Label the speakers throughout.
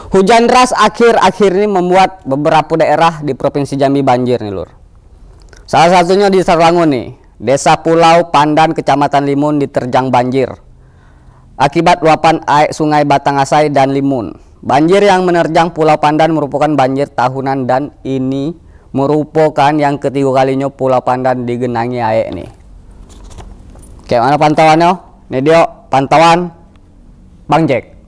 Speaker 1: Hujan deras akhir-akhir ini membuat beberapa daerah di Provinsi Jambi banjir nih lur. Salah satunya di Sarolangun nih, Desa Pulau Pandan, Kecamatan Limun diterjang banjir akibat luapan air Sungai Batangasai dan Limun. Banjir yang menerjang Pulau Pandan merupakan banjir tahunan dan ini merupakan yang ketiga kalinya Pulau Pandan digenangi air nih. Kayak mana pantauannya? Nih dia pantauan Bang Jack.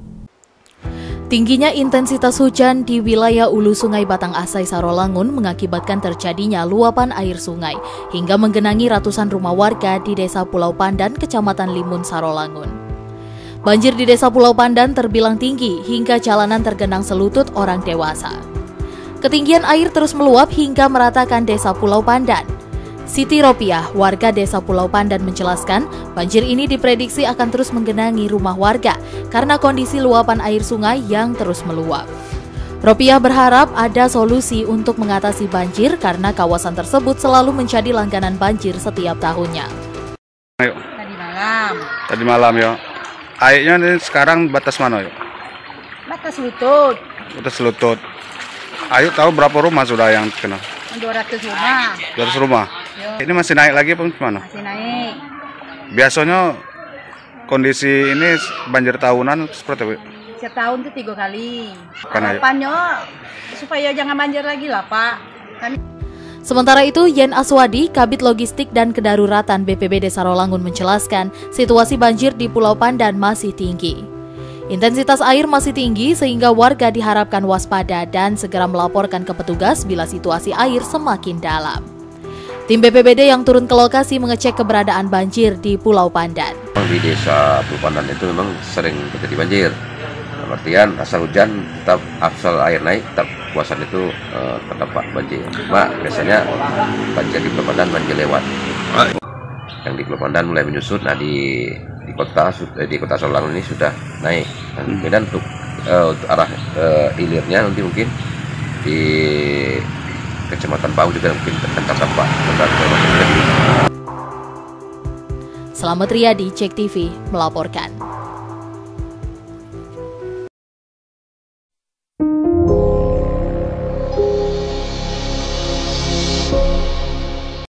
Speaker 2: Tingginya intensitas hujan di wilayah Ulu Sungai Batangasai Sarolangun mengakibatkan terjadinya luapan air sungai hingga menggenangi ratusan rumah warga di Desa Pulau Pandan, Kecamatan Limun, Sarolangun. Banjir di Desa Pulau Pandan terbilang tinggi hingga jalanan tergenang selutut orang dewasa. Ketinggian air terus meluap hingga meratakan Desa Pulau Pandan. Siti Ropiah, warga Desa Pulau Pandan menjelaskan, banjir ini diprediksi akan terus menggenangi rumah warga karena kondisi luapan air sungai yang terus meluap. Ropiah berharap ada solusi untuk mengatasi banjir karena kawasan tersebut selalu menjadi langganan banjir setiap tahunnya.
Speaker 3: Ayo.
Speaker 4: Tadi malam ya. Airnya ini sekarang batas mana ya?
Speaker 5: Batas lutut.
Speaker 4: Batas lutut. Ayo tahu berapa rumah sudah yang kena?
Speaker 5: 200 rumah.
Speaker 4: 200 rumah.
Speaker 5: Yo.
Speaker 4: Ini masih naik lagi apa gimana?
Speaker 5: Masih naik.
Speaker 4: Biasanya kondisi ini banjir tahunan seperti apa?
Speaker 5: Setahun itu 3 kali.
Speaker 4: Karena
Speaker 5: harapannya supaya jangan banjir lagi lah Pak.
Speaker 2: Sementara itu, Yen Aswadi, Kabid Logistik dan Kedaruratan BPBD Sarolangun menjelaskan, situasi banjir di Pulau Pandan masih tinggi. Intensitas air masih tinggi sehingga warga diharapkan waspada dan segera melaporkan ke petugas bila situasi air semakin dalam. Tim BPBD yang turun ke lokasi mengecek keberadaan banjir di Pulau Pandan.
Speaker 6: Di Desa Pulau Pandan itu memang sering terjadi banjir. Dalam artian asal hujan tetap, asal air naik tetap kawasan itu terdapat banjir. Cuma biasanya banjir di Pulau Pandan banjir lewat. Yang di Pulau Pandan mulai menyusut. Nah di kota Sarolangun ini sudah naik. Dan kemudian untuk arah hilirnya nanti mungkin di Kecamatan Pau juga mungkin akan terdampak.
Speaker 2: Selamat Riyadi, Cek TV melaporkan.